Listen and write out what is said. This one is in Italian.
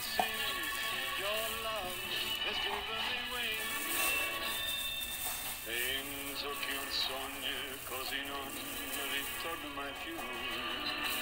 since your love has given me wings. Penso che un sogno così non ritorna mai più.